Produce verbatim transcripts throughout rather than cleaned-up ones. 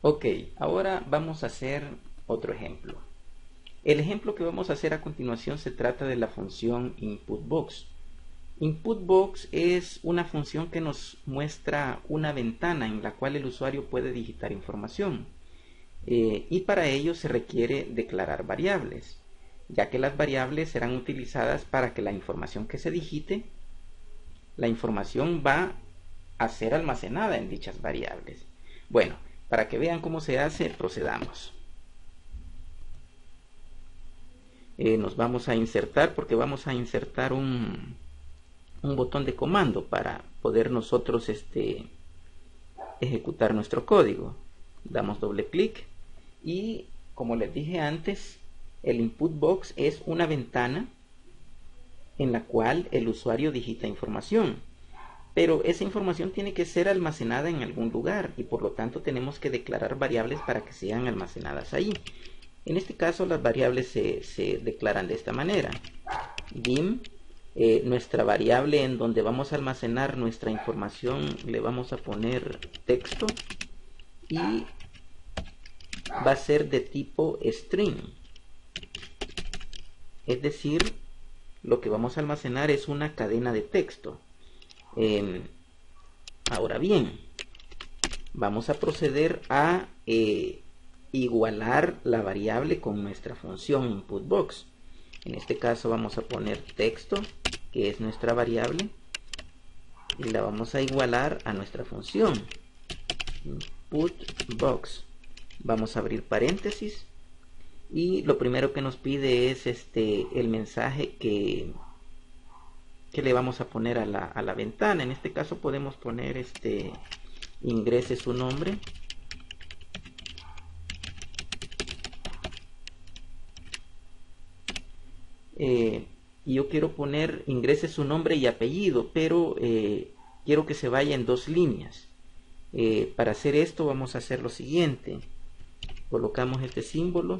Ok, ahora vamos a hacer otro ejemplo. El ejemplo que vamos a hacer a continuación se trata de la función InputBox. InputBox es una función que nos muestra una ventana en la cual el usuario puede digitar información. Eh, y para ello se requiere declarar variables, ya que las variables serán utilizadas para que la información que se digite, la información va a ser almacenada en dichas variables. Bueno, para que vean cómo se hace, procedamos. Eh, nos vamos a insertar porque vamos a insertar un, un botón de comando para poder nosotros este, ejecutar nuestro código. Damos doble clic y, como les dije antes, el input box es una ventana en la cual el usuario digita información, pero esa información tiene que ser almacenada en algún lugar y por lo tanto tenemos que declarar variables para que sean almacenadas ahí. En este caso las variables se, se declaran de esta manera. Dim, eh, nuestra variable en donde vamos a almacenar nuestra información, le vamos a poner texto y va a ser de tipo string. Es decir, lo que vamos a almacenar es una cadena de texto. Eh, ahora bien, vamos a proceder a eh, igualar la variable con nuestra función InputBox. En este caso vamos a poner texto, que es nuestra variable, y la vamos a igualar a nuestra función InputBox. Vamos a abrir paréntesis y lo primero que nos pide es este el mensaje que, que le vamos a poner a la, a la ventana. En este caso podemos poner este ingrese su nombre. Eh, y yo quiero poner ingrese su nombre y apellido, pero eh, quiero que se vaya en dos líneas. Eh, para hacer esto vamos a hacer lo siguiente: colocamos este símbolo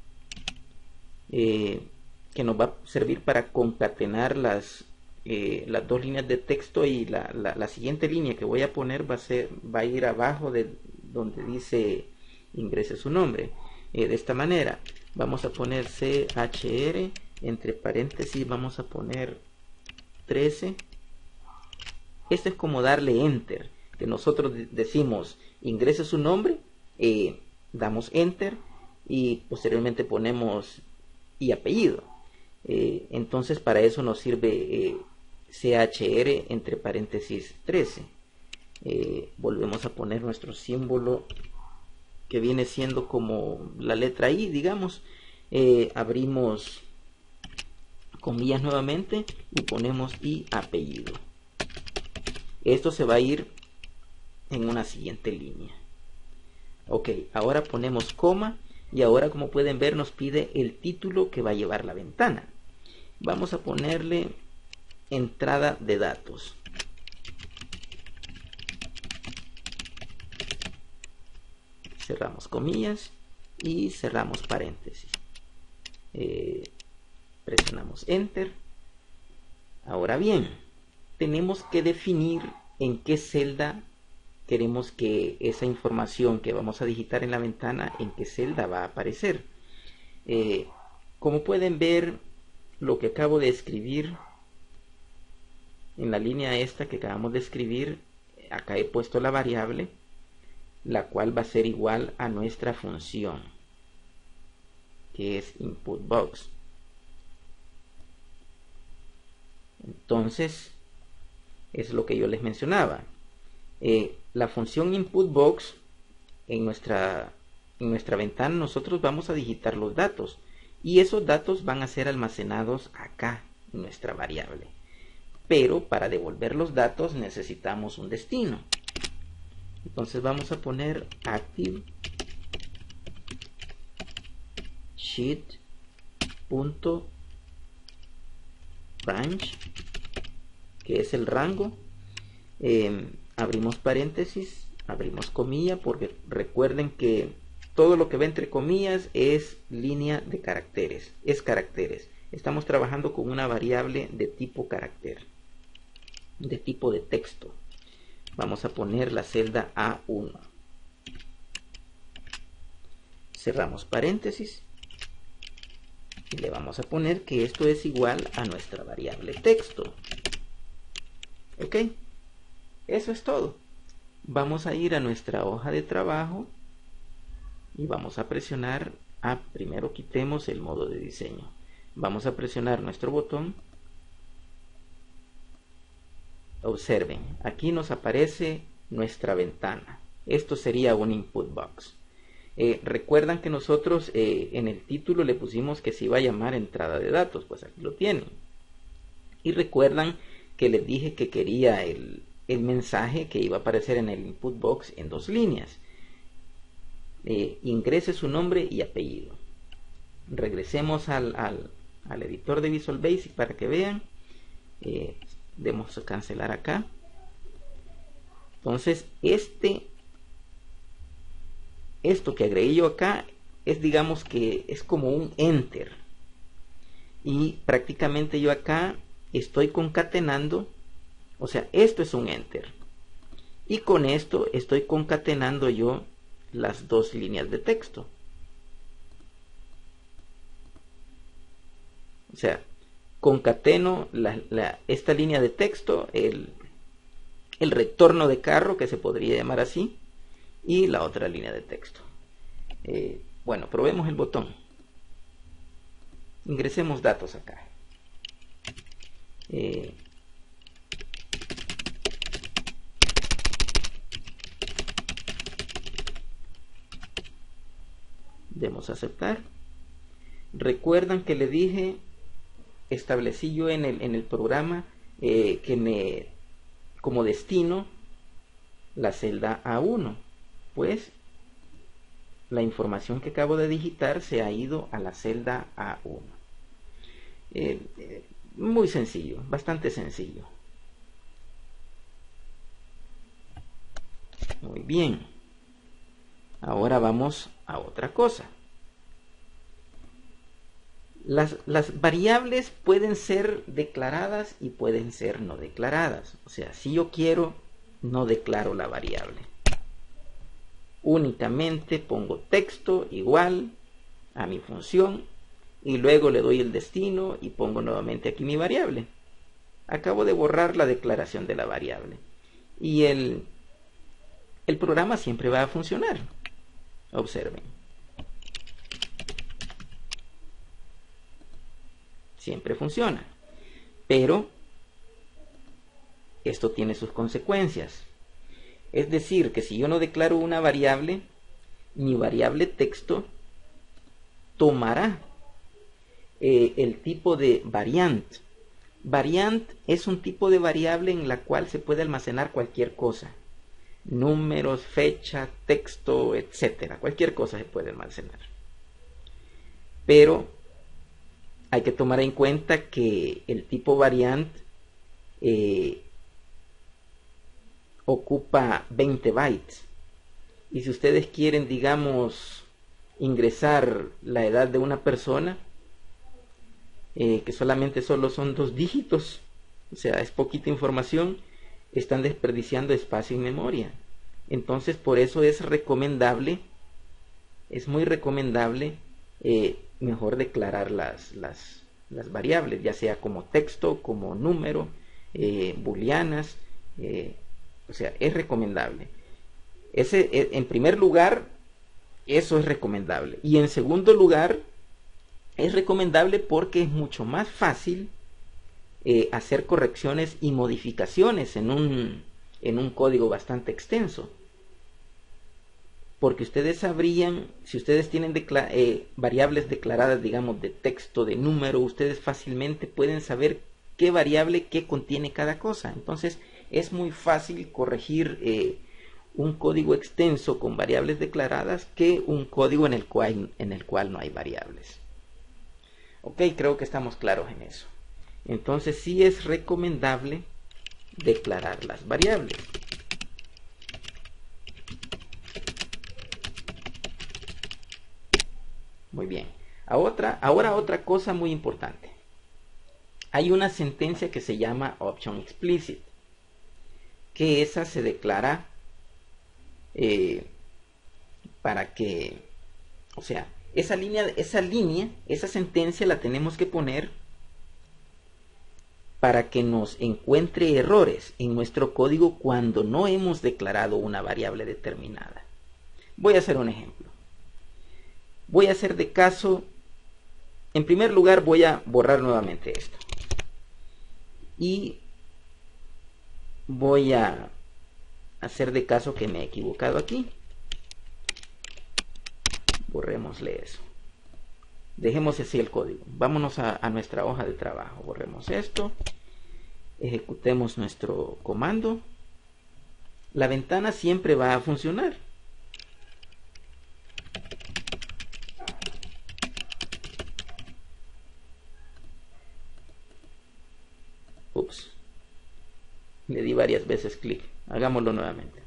eh, que nos va a servir para concatenar las, eh, las dos líneas de texto, y la, la, la siguiente línea que voy a poner va a, ser, va a ir abajo de donde dice ingrese su nombre. Eh, de esta manera vamos a poner chr, entre paréntesis vamos a poner trece. Esto es como darle enter, que nosotros decimos ingrese su nombre, eh, damos enter y posteriormente ponemos y apellido. Eh, entonces para eso nos sirve eh, chr entre paréntesis trece. Eh, volvemos a poner nuestro símbolo que viene siendo como la letra I, digamos. Eh, abrimos comillas nuevamente y ponemos y apellido. Esto se va a ir en una siguiente línea. Ok, ahora ponemos coma y ahora, como pueden ver, nos pide el título que va a llevar la ventana. Vamos a ponerle entrada de datos. Cerramos comillas y cerramos paréntesis. Eh, presionamos enter. Ahora bien, tenemos que definir en qué celda queremos que esa información que vamos a digitar en la ventana, en qué celda va a aparecer. Eh, como pueden ver, lo que acabo de escribir en la línea esta que acabamos de escribir, acá he puesto la variable, la cual va a ser igual a nuestra función, que es InputBox. Entonces, es lo que yo les mencionaba. Eh, la función InputBox, en nuestra, en nuestra ventana nosotros vamos a digitar los datos, y esos datos van a ser almacenados acá en nuestra variable. Pero para devolver los datos necesitamos un destino. Entonces vamos a poner active sheet.range, que es el rango. Eh, abrimos paréntesis, abrimos comilla, porque recuerden que todo lo que va entre comillas es línea de caracteres, es caracteres. Estamos trabajando con una variable de tipo carácter, de tipo de texto. Vamos a poner la celda A uno. cerramos paréntesis y le vamos a poner que esto es igual a nuestra variable texto. Ok, eso es todo. Vamos a ir a nuestra hoja de trabajo y vamos a presionar, ah, primero quitemos el modo de diseño. Vamos a presionar nuestro botón. Observen, aquí nos aparece nuestra ventana. Esto sería un input box. Eh, recuerdan que nosotros eh, en el título le pusimos que se iba a llamar entrada de datos, pues aquí lo tienen. Y recuerdan que les dije que quería el, el mensaje que iba a aparecer en el input box en dos líneas. Eh, ingrese su nombre y apellido. Regresemos al, al, al editor de Visual Basic para que vean. Eh, demos a cancelar acá. Entonces este esto que agregué yo acá es, digamos que es como un enter, y prácticamente yo acá estoy concatenando, o sea, esto es un enter, y con esto estoy concatenando yo las dos líneas de texto. O sea, concateno la, la, esta línea de texto, el, el retorno de carro, que se podría llamar así, y la otra línea de texto. Eh, bueno, probemos el botón. Ingresemos datos acá. Eh, demos a aceptar. Recuerdan que le dije, establecí yo en el, en el programa eh, que me, como destino, la celda A uno. Pues la información que acabo de digitar se ha ido a la celda A uno. Eh, eh, muy sencillo, bastante sencillo. Muy bien. Ahora vamos a otra cosa. Las, las variables pueden ser declaradas y pueden ser no declaradas. O sea, si yo quiero, no declaro la variable. Únicamente pongo texto igual a mi función y luego le doy el destino y pongo nuevamente aquí mi variable. Acabo de borrar la declaración de la variable y el, el programa siempre va a funcionar. Observen. Siempre funciona. Pero esto tiene sus consecuencias. Es decir, que si yo no declaro una variable, mi variable texto tomará eh, el tipo de variant. Variant es un tipo de variable en la cual se puede almacenar cualquier cosa. Números, fecha, texto, etcétera. Cualquier cosa se puede almacenar. Pero hay que tomar en cuenta que el tipo variant eh, ocupa veinte bytes, y si ustedes quieren, digamos, ingresar la edad de una persona, eh, que solamente solo son dos dígitos, o sea, es poquita información, están desperdiciando espacio en memoria. Entonces, por eso es recomendable, es muy recomendable eh, mejor declarar las, las, las variables, ya sea como texto, como número, eh, booleanas, eh, o sea, es recomendable. Ese, en primer lugar, eso es recomendable. Y en segundo lugar, es recomendable porque es mucho más fácil eh, hacer correcciones y modificaciones en un, en un código bastante extenso. Porque ustedes sabrían, si ustedes tienen decla eh, variables declaradas, digamos, de texto, de número, ustedes fácilmente pueden saber qué variable, qué contiene cada cosa. Entonces, es muy fácil corregir eh, un código extenso con variables declaradas que un código en el cual, en el cual no hay variables. Ok, creo que estamos claros en eso. Entonces sí es recomendable declarar las variables. Muy bien. Ahora, ahora otra cosa muy importante. Hay una sentencia que se llama option explicit, que esa se declara eh, para que O sea, esa línea, esa línea, esa sentencia la tenemos que poner para que nos encuentre errores en nuestro código cuando no hemos declarado una variable determinada. Voy a hacer un ejemplo. Voy a hacer de caso, en primer lugar voy a borrar nuevamente esto. Y voy a hacer de caso que me he equivocado aquí. Borrémosle eso. Dejemos así el código. Vámonos a, a nuestra hoja de trabajo. Borremos esto. Ejecutemos nuestro comando. La ventana siempre va a funcionar. Ups. Le di varias veces clic. Hagámoslo nuevamente.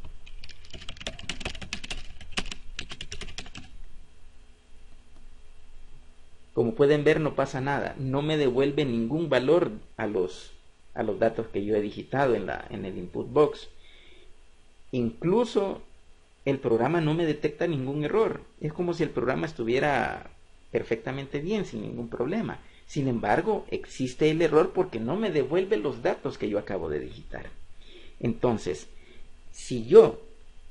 Como pueden ver, no pasa nada. No me devuelve ningún valor a los, a los datos que yo he digitado en, la, en el input box. Incluso el programa no me detecta ningún error. Es como si el programa estuviera perfectamente bien, sin ningún problema. Sin embargo, existe el error porque no me devuelve los datos que yo acabo de digitar. Entonces, si yo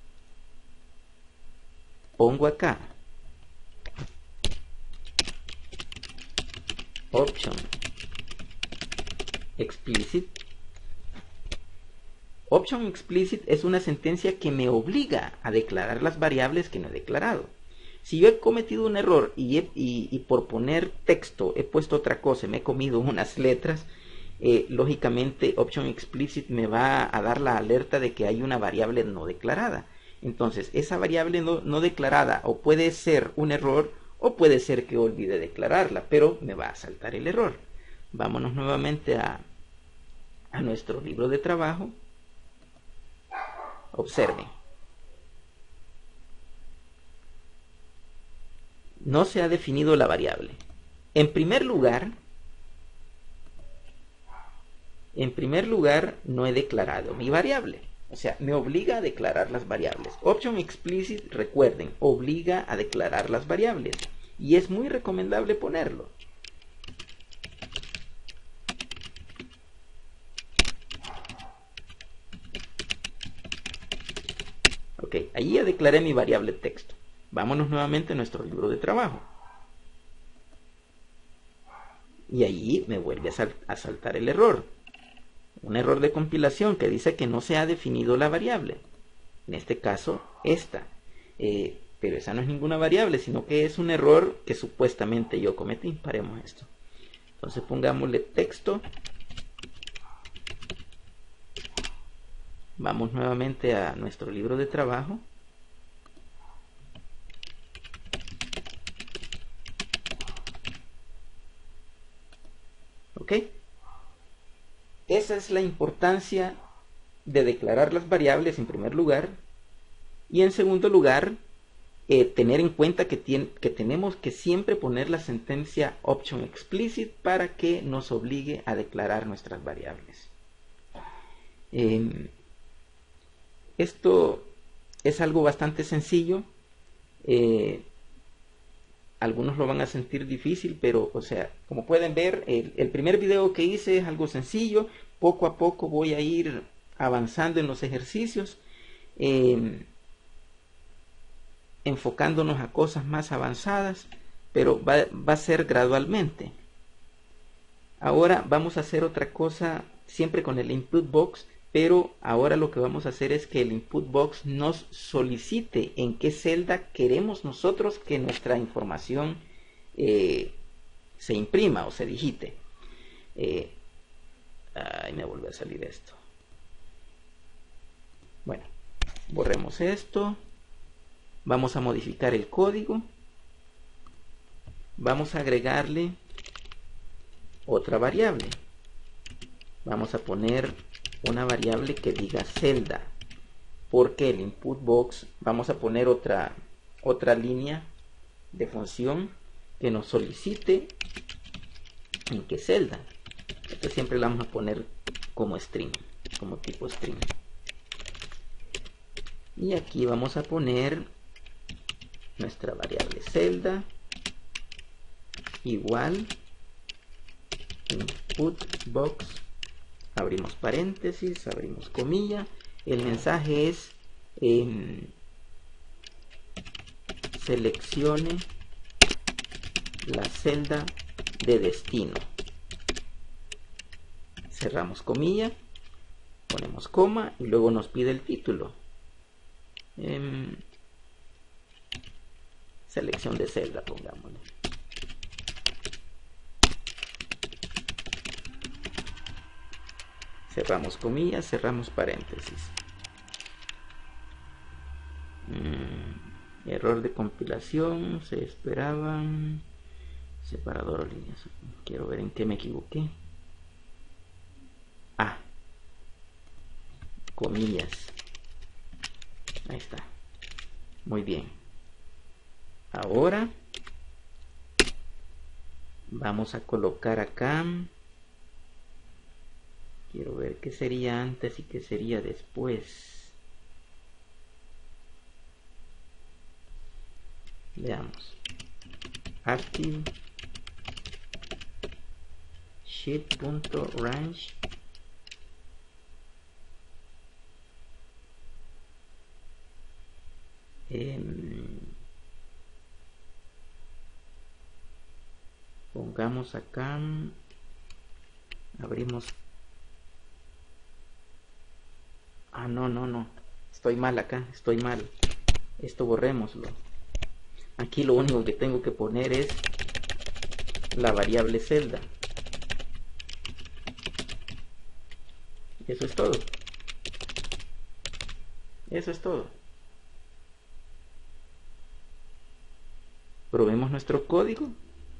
pongo acá option explicit, option explicit es una sentencia que me obliga a declarar las variables que no he declarado. Si yo he cometido un error y, he, y, y por poner texto he puesto otra cosa, me he comido unas letras, eh, lógicamente option explicit me va a dar la alerta de que hay una variable no declarada. Entonces esa variable no, no declarada o puede ser un error o puede ser que olvide declararla, pero me va a saltar el error. Vámonos nuevamente a, a nuestro libro de trabajo. Observen. No se ha definido la variable. En primer lugar, en primer lugar no he declarado mi variable. O sea, me obliga a declarar las variables. Option explicit, recuerden, obliga a declarar las variables. Y es muy recomendable ponerlo. Ok, ahí ya declaré mi variable texto. Vámonos nuevamente a nuestro libro de trabajo. Y ahí me vuelve a, sal a saltar el error. Un error de compilación que dice que no se ha definido la variable. En este caso, esta. Eh, pero esa no es ninguna variable, sino que es un error que supuestamente yo cometí. Paremos esto. Entonces pongámosle texto. Vamos nuevamente a nuestro libro de trabajo. ¿Ok? Esa es la importancia de declarar las variables en primer lugar. Y en segundo lugar, eh, tener en cuenta que, tiene, que tenemos que siempre poner la sentencia option explicit para que nos obligue a declarar nuestras variables. Eh, esto es algo bastante sencillo. Eh, algunos lo van a sentir difícil, pero, o sea, como pueden ver, el, el primer video que hice es algo sencillo. Poco a poco voy a ir avanzando en los ejercicios, eh, enfocándonos a cosas más avanzadas, pero va, va a ser gradualmente. Ahora vamos a hacer otra cosa, siempre con el input box, pero ahora lo que vamos a hacer es que el input box nos solicite en qué celda queremos nosotros que nuestra información eh, se imprima o se digite. Eh, ay, me vuelve a salir esto. Bueno, borremos esto. Vamos a modificar el código. Vamos a agregarle otra variable. Vamos a poner una variable que diga celda, porque el input box vamos a poner otra otra línea de función que nos solicite en qué celda. Esto siempre la vamos a poner como string, como tipo string. Y aquí vamos a poner nuestra variable celda igual input box, abrimos paréntesis, abrimos comilla. El mensaje es eh, seleccione la celda de destino. Cerramos comilla, ponemos coma y luego nos pide el título. Eh, selección de celda, pongámosle. Cerramos comillas, cerramos paréntesis. Mm, error de compilación, se esperaban. Separador o líneas. Quiero ver en qué me equivoqué. Ah, comillas. Ahí está. Muy bien. Ahora vamos a colocar acá. Quiero ver qué sería antes y qué sería después. Veamos. Active sheet.range eh, pongamos acá, abrimos. Ah, no, no, no. Estoy mal acá, estoy mal. Esto borrémoslo. Aquí lo único que tengo que poner es la variable celda. Eso es todo. Eso es todo. Probemos nuestro código.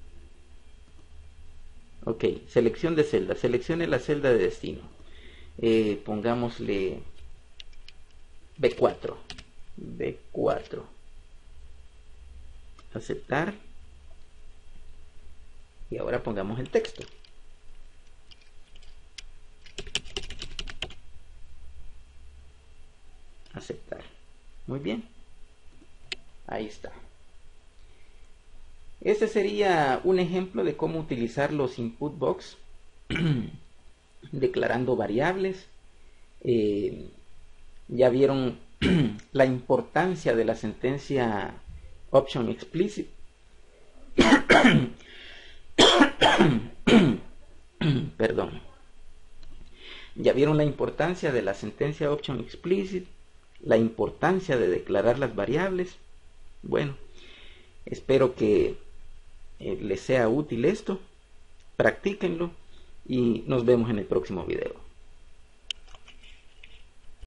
Ok, selección de celda. Seleccione la celda de destino. Eh, pongámosle B cuatro. B cuatro. Aceptar. Y ahora pongamos el texto. Aceptar. Muy bien. Ahí está. Este sería un ejemplo de cómo utilizar los input box declarando variables. Eh, ya vieron la importancia de la sentencia option explicit. Perdón. Ya vieron la importancia de la sentencia option explicit, la importancia de declarar las variables. Bueno, espero que eh, les sea útil esto. Practíquenlo y nos vemos en el próximo video.